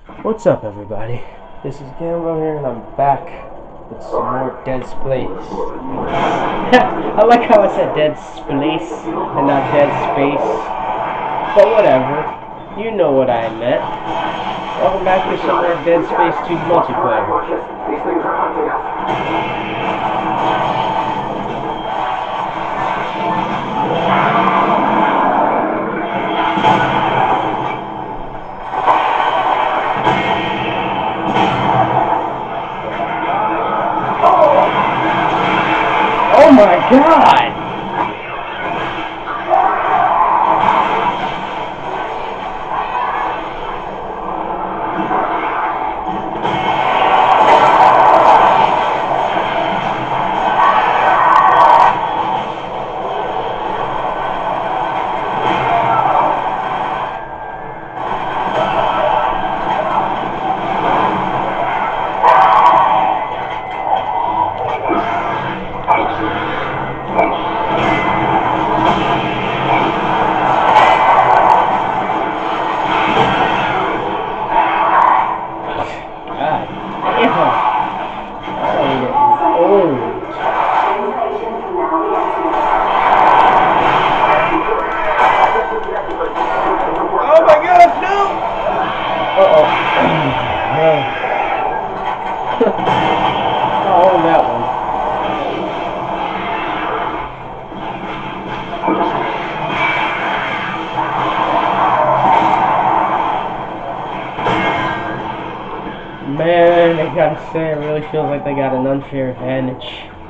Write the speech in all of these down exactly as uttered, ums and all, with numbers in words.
What's up, everybody? This is Gambo here, and I'm back with some more Dead Space. I like how I said Dead Space and not Dead Space. But whatever. You know what I meant. Welcome back to some more Dead Space two multiplayer. These things are hunting us. Oh my god! Oh, that one. Man, I gotta say, it really feels like they got an unfair advantage.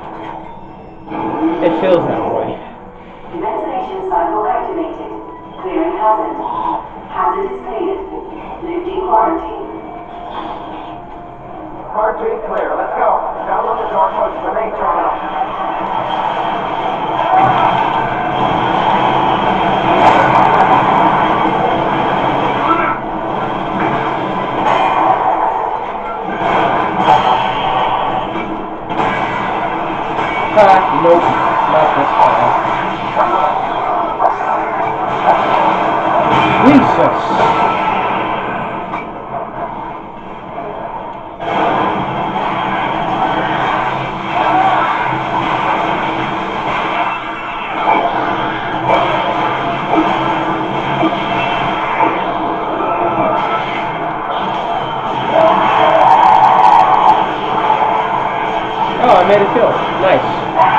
It feels that way. Ventilation cycle activated. Clearing hazard. Hazard is cleared. Lifting quarantine. Quarantine clear. Let's go. Download the door codes for main terminal. Ah, nope. Not this time. Jesus! Oh, I made a kill. Nice.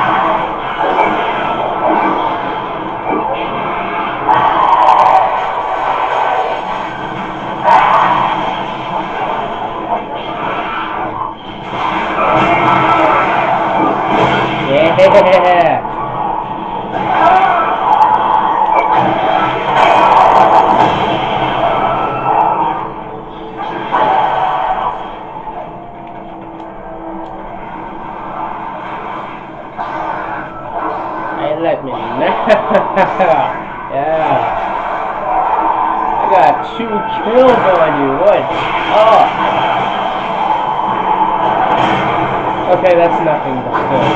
Yeah. Let me yeah. I got two kills on you. What? Oh. Okay, that's nothing, but still.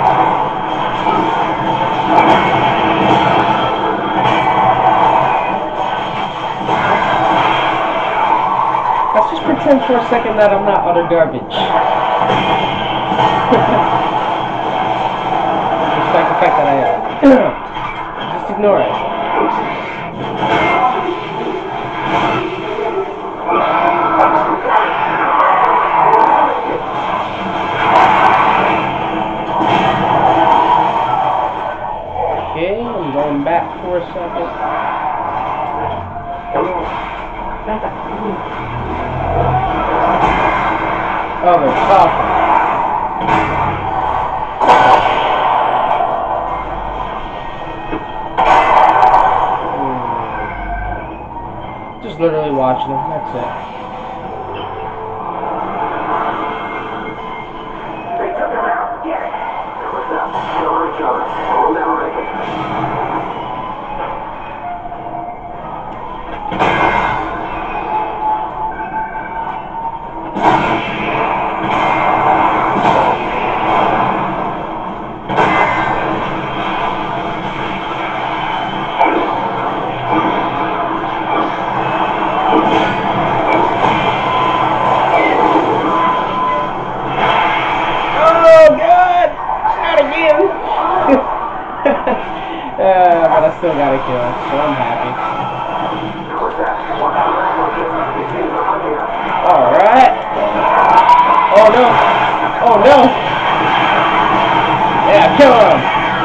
Let's just pretend for a second that I'm not utter garbage. Despite the fact that I am. Just ignore it. Okay, I'm going back for a second. Oh, they're tough. Just literally watching them, that's it. They took him out. Get it. What's up? Kill each other. Hold down, Ricky. still got a kill, so I'm happy. Alright. Oh no. Oh no. Yeah, kill him.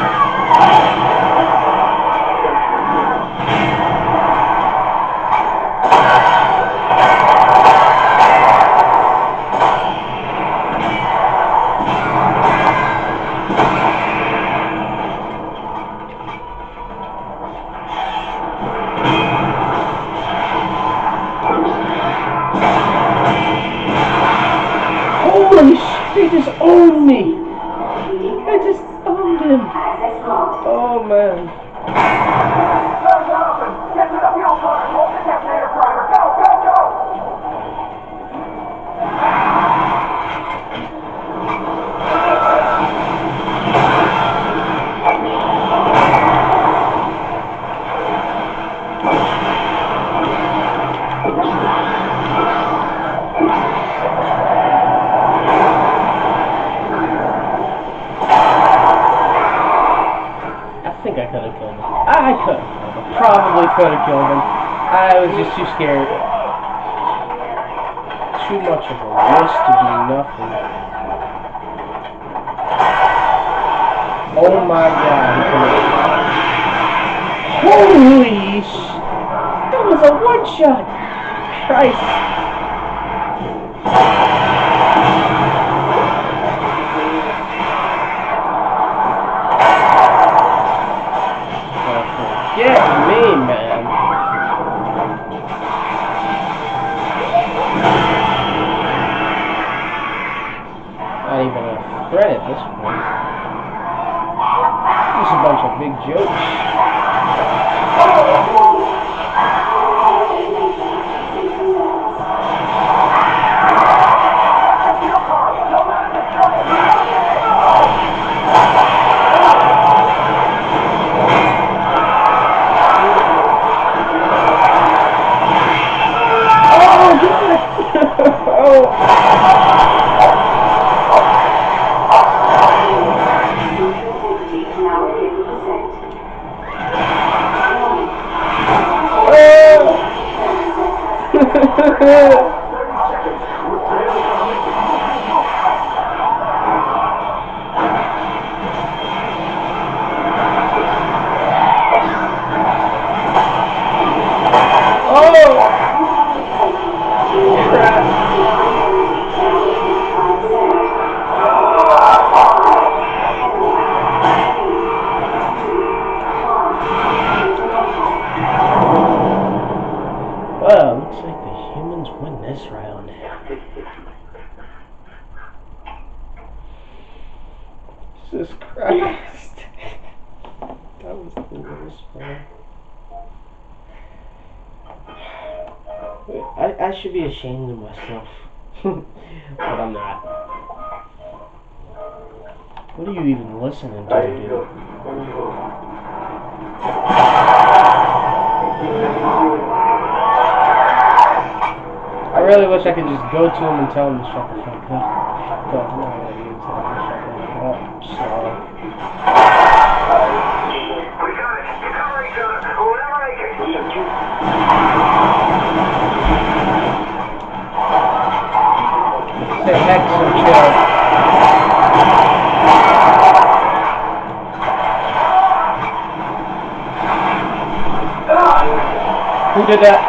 Holy shit, he just owned me! I just owned him! Oh man. Get to the fuel car! Hold the detonator, driver! Go, go, go! I think I could have killed him. I could have killed him. Probably could have killed him. I was just too scared. Too much of a risk to do nothing. Oh my god. Holy sh... That was a one shot! Christ. Get me, man. Not even a threat at this point. Just a bunch of big jokes. Well, looks like the humans win this round. Jesus Christ. That was the worst one. I, I should be ashamed of myself. But I'm not. What are you even listening to, dude? I really wish I could just go to him and tell him to shut the fuck up. But I'm not gonna use that to shut the fuck up, so... We got it! You cover each other! Whatever I can! Say heck some chill. Who did that?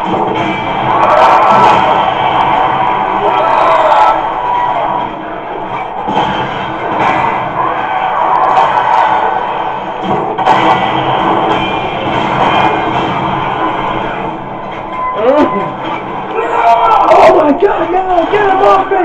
Oh my god, no! Get him off me!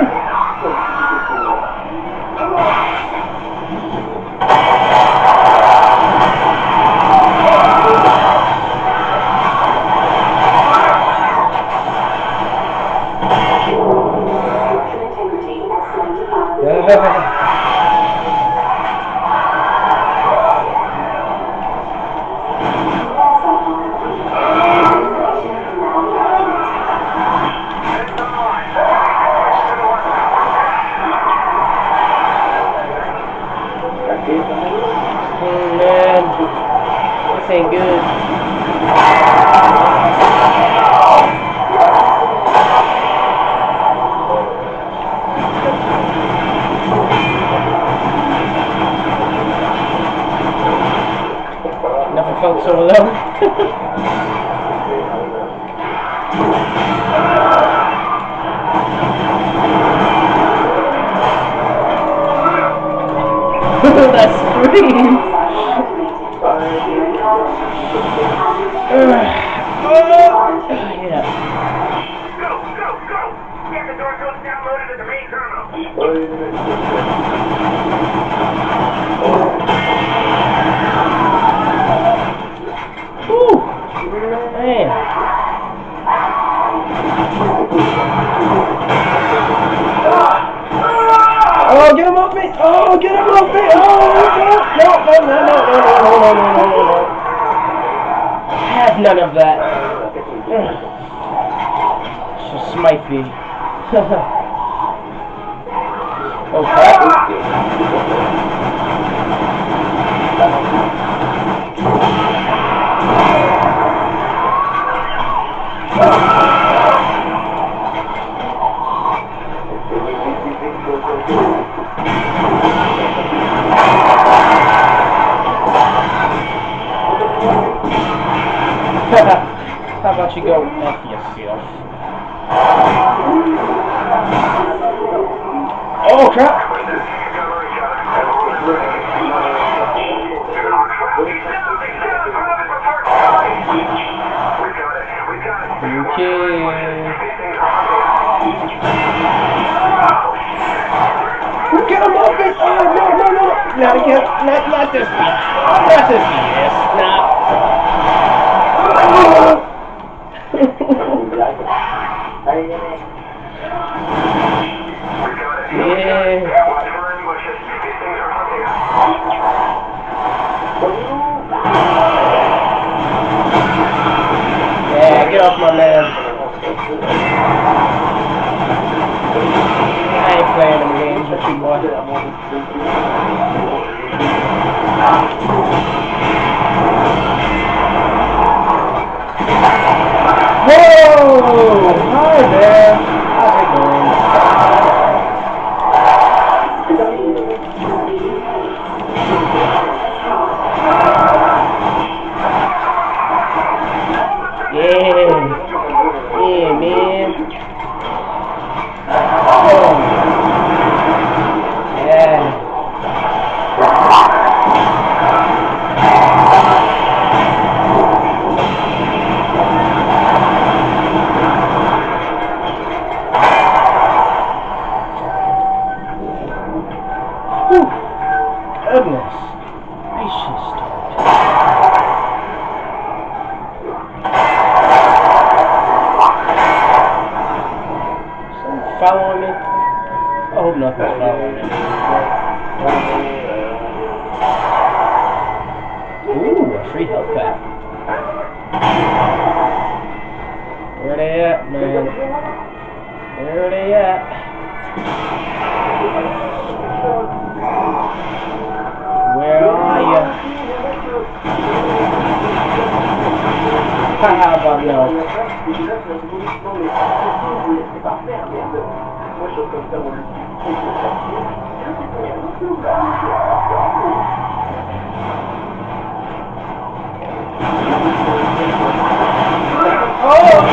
Oh man, this ain't good. Yeah. Go, go, go! Get the door codes downloaded at the main terminal. Woo! Man. Oh, get him off me! Oh, get him off me! Oh, no, no, no, no, no, no, no, no, no, no, no, no. I had none of that. Just smite me. Oh, crap. How about you go F yourself? Oh crap! Okay. Get him off it! Oh no no no! Not again! Not not this one! Not this one! Yes! Not. Yeah. Yeah, get off my man. I ain't playing them games with you, boy. Whoa! Hi there. How's it going? Yeah. Yeah, man. Oh. Yeah. Whew. Goodness gracious. Following me? I hope nothing's following me. Ooh, a free health pack. Where they at, man? Where they at? Where are ya? How about no? Oh!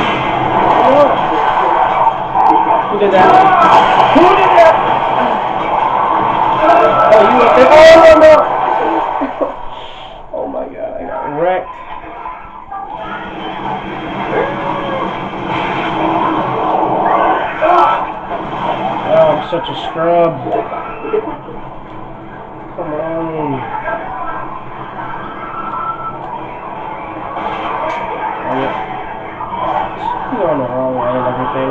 Who did that? Who did that? Oh, you were there. Oh, no, no! Oh my god, I got wrecked. Oh, I'm such a scrub. Come on. I'm going the wrong way and everything.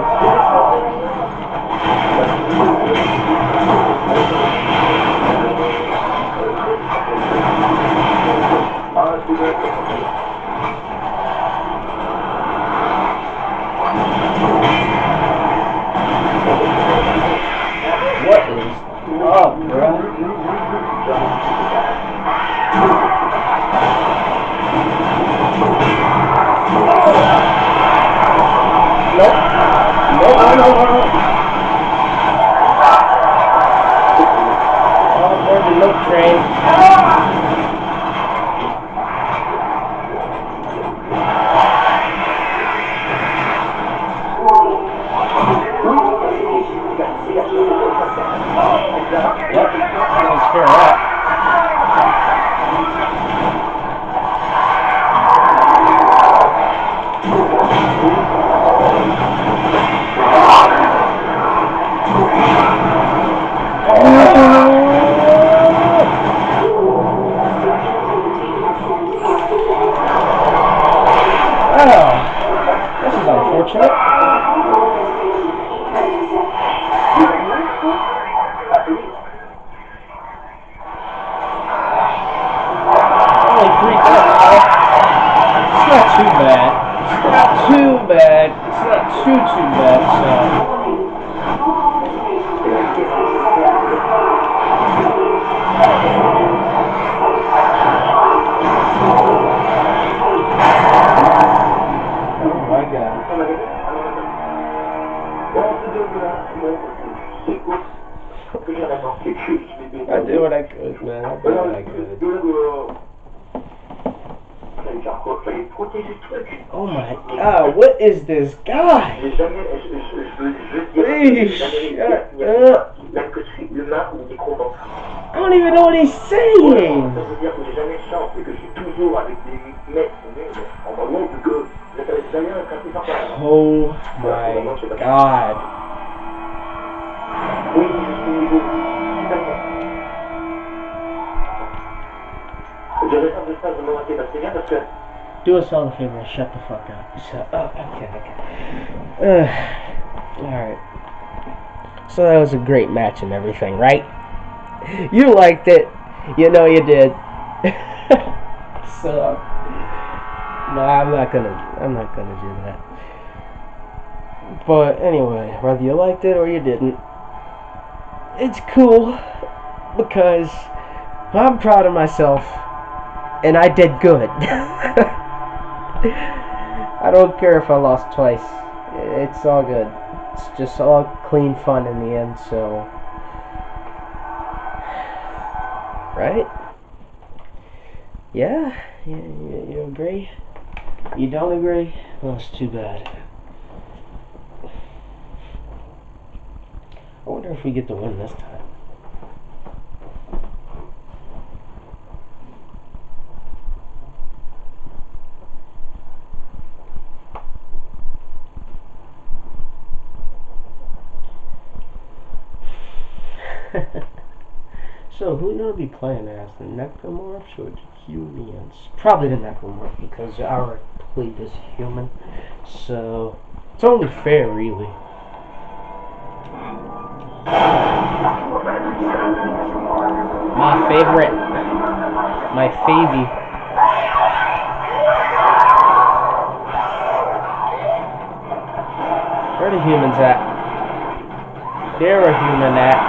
What is up, bro? Nope. Nope, no, no, no, no. All aboard the milk train. Yep, takes care of that. match. Uh, oh my god. I did what I could, man. I did what I could. Oh my god, what is this guy? Please shut up. I don't even know what he's saying. Oh my god. Do us all a favor and shut the fuck up. Shut up. Okay, okay. Uh, Alright. So that was a great match and everything, right? You liked it. You know you did. So, no, I'm not gonna, I'm not gonna do that. But anyway, whether you liked it or you didn't, it's cool because I'm proud of myself and I did good. I don't care if I lost twice. It's all good. It's just all clean fun in the end, so. Right? Yeah? You, you, you agree? You don't agree? Well, it's too bad. I wonder if we get to win this time. So, who are going to be playing as? The Necromorphs or the Humans? Probably the Necromorphs, because our plate is human. So, it's only fair, really. My favorite. My favy. Where are the humans at? There a human at.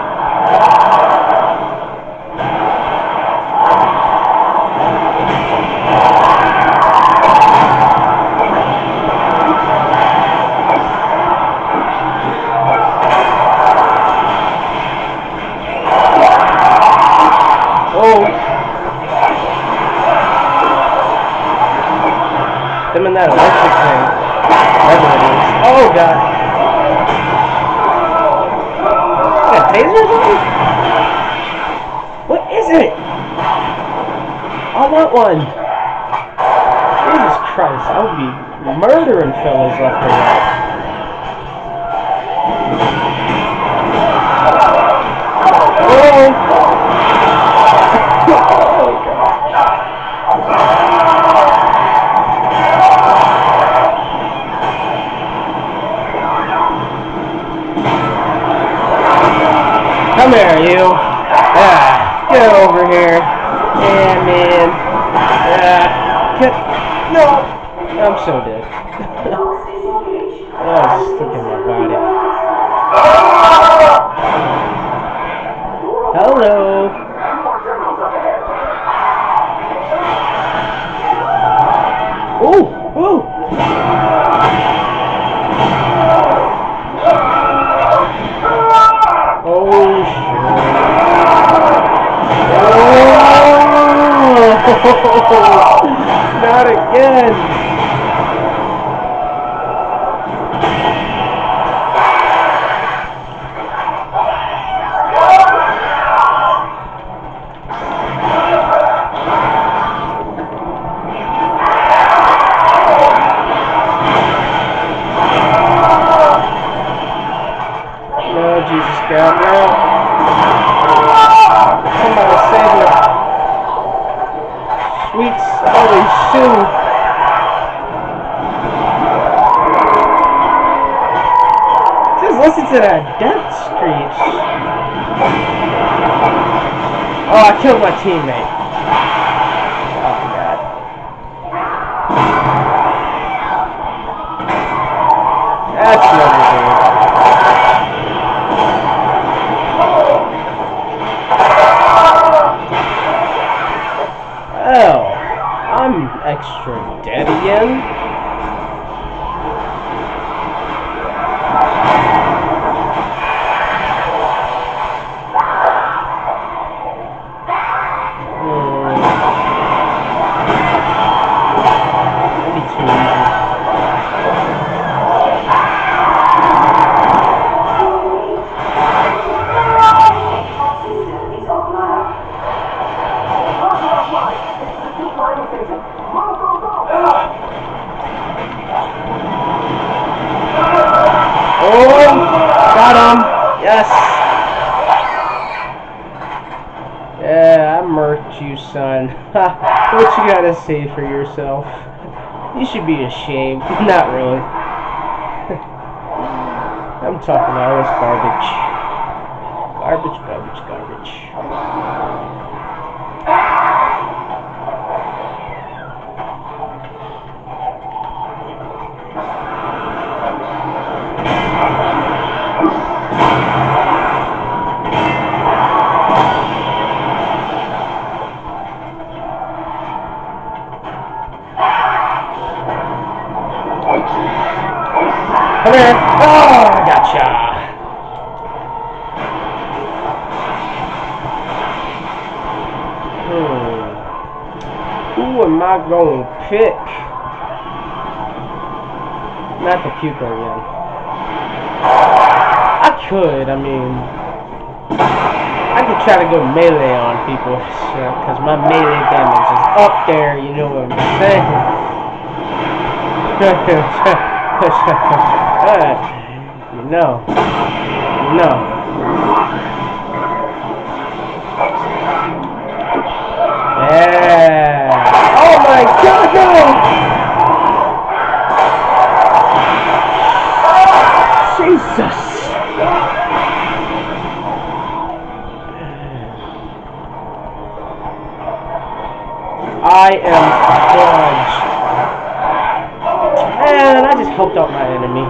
Them and that electric thing. Whatever it is. Oh god. Got tasers on? What is it? I want one. Jesus Christ, I would be murdering fellas left and right. Oh! Oh god. Come here, you. Ah, get over here. Yeah, man. Ah, get, no. I'm so dead. Oh, it's stuck in my body. Hello. Ooh, ooh. Oh, shit. Oh, not again. No, Jesus God, no. Somebody save me. Sweet Sally Sue. Just listen to that death screech. Oh, I killed my teammate. Oh, God. That's not it. Got him! Yes! Yeah, I murked you, son. What you gotta say for yourself? You should be ashamed. Not really. I'm talking all this garbage. Garbage, garbage, garbage. Come here. Oh, gotcha. Hmm. Who am I going to pick? Not the puker again. I could, I mean, I could try to go melee on people, because my melee damage is up there, you know what I'm saying? You know. You know. Yeah. Oh my god, no! Jesus! I am fudged. And I just helped out my enemy.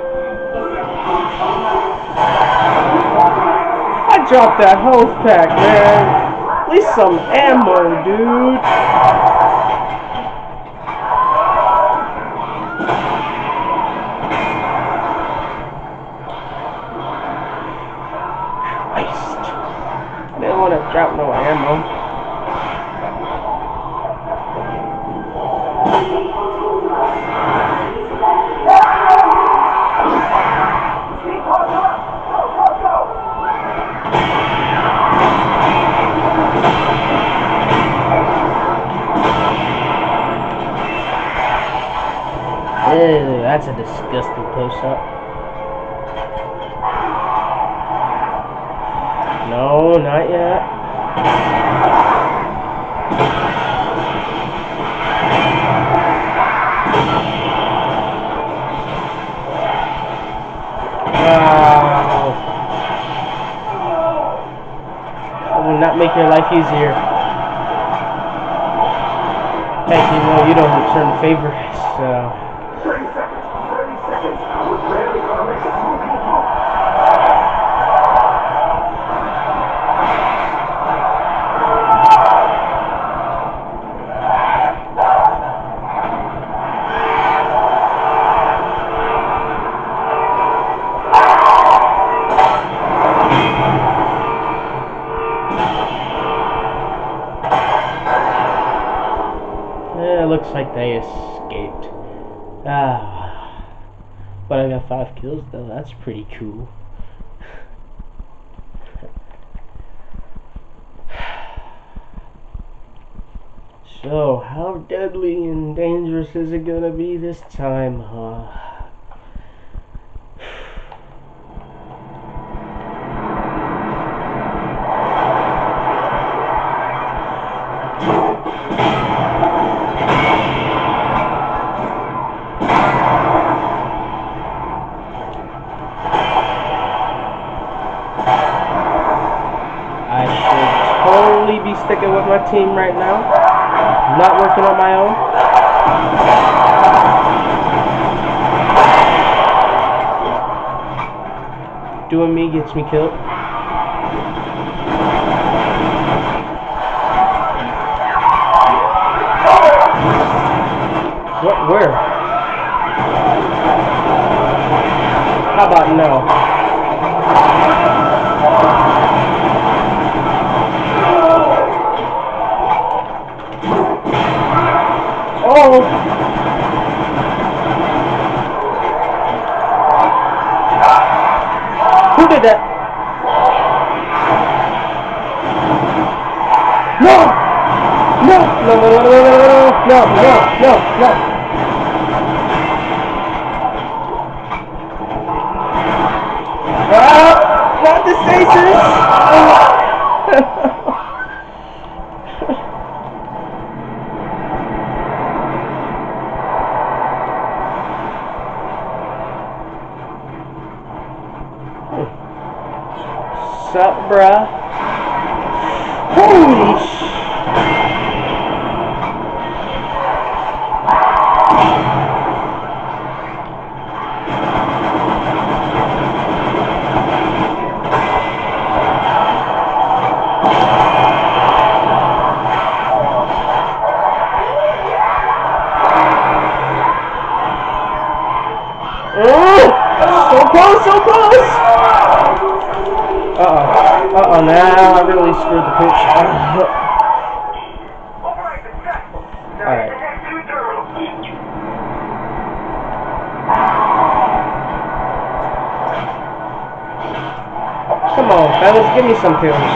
I dropped that health pack, man. At least some ammo, dude. Christ. I didn't want to drop no ammo. Ew, that's a disgusting close-up. No, not yet. Wow. That will not make your life easier. Heck, you know you don't return favors, so... thirty seconds. thirty seconds. We're barely gonna make it through. Yeah, it looks like they escaped. Ah. But I got five kills though, that's pretty cool. So, how deadly and dangerous is it gonna be this time, huh? I should totally be sticking with my team right now. Not working on my own. Doing me gets me killed. What? Where? How about no? Oh! Who did that? No! No! No! No! No! No! No! No! No! No! Ah! with the stasis! Sup, bruh? Holy sh... So close, so close! Uh-oh. Uh-oh, now I really screwed the pooch. Alright. Come on, fellas, give me some kills.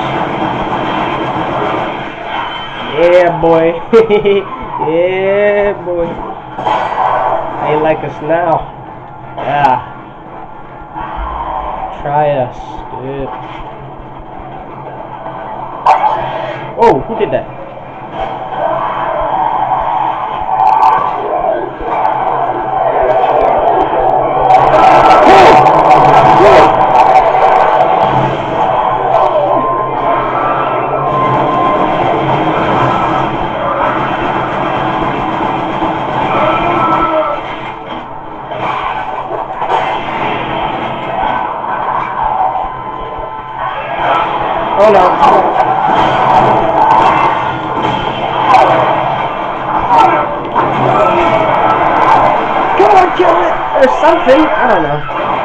Yeah, boy. Yeah, boy. Ain't like us now. Yeah. Try us, dude. Oh, who did that? Oh no. Come on, kill it! Or something! I don't know.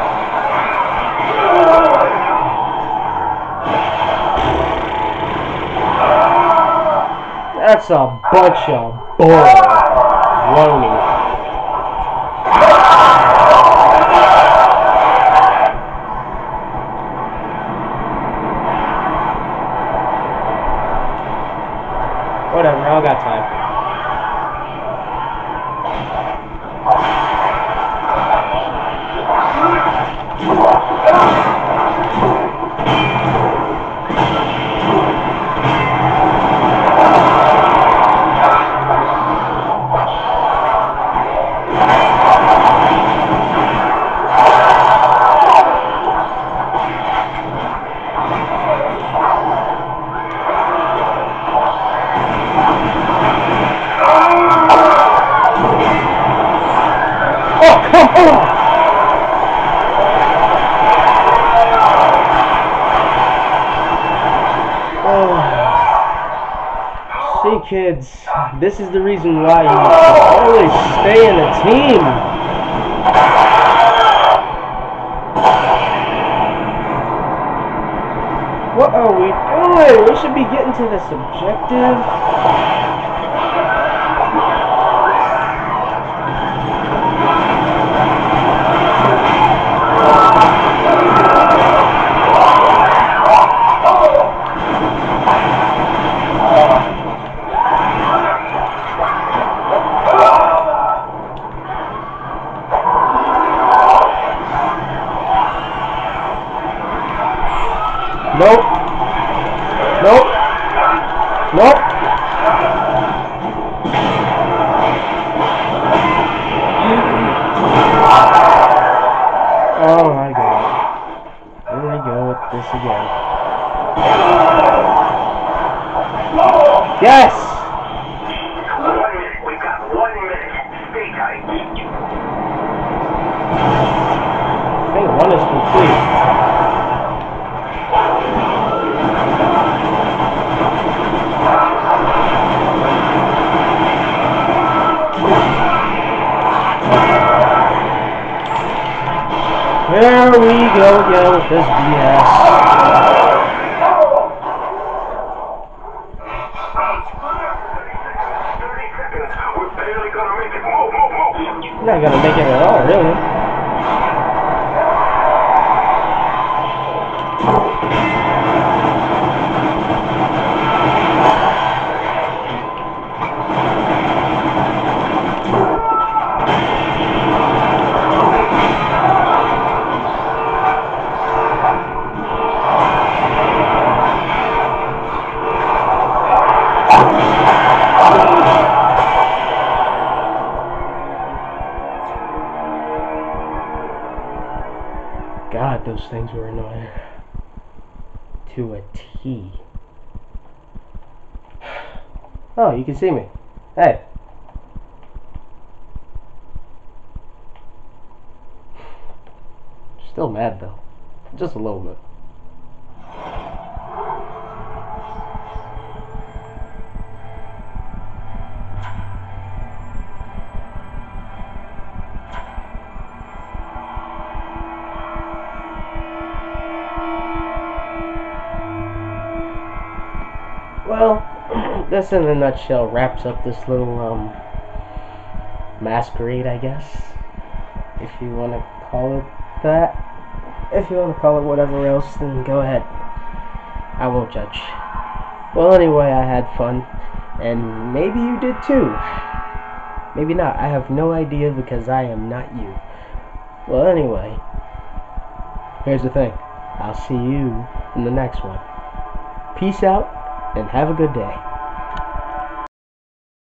That's a bunch of bull. Loney. Whatever, I got time. Oh, come on! Oh. See, kids, this is the reason why you should always stay in a team. What are we doing? We should be getting to this objective. Nope. Nope. Nope. Oh my god. Here we go with this again. Yes! One minute. We've got one minute. Stay tight. I think one is complete. There we go again with this B S. thirty seconds. We're barely gonna make it. Move, move, move. Not gonna make it at all, really. God, those things were annoying. To a T. Oh, you can see me. Hey. Still mad though. Just a little bit. Well, this in a nutshell wraps up this little um, masquerade, I guess, if you want to call it that. If you want to call it whatever else, then go ahead. I won't judge. Well, anyway, I had fun, and maybe you did too. Maybe not. I have no idea because I am not you. Well, anyway, here's the thing. I'll see you in the next one. Peace out, and have a good day.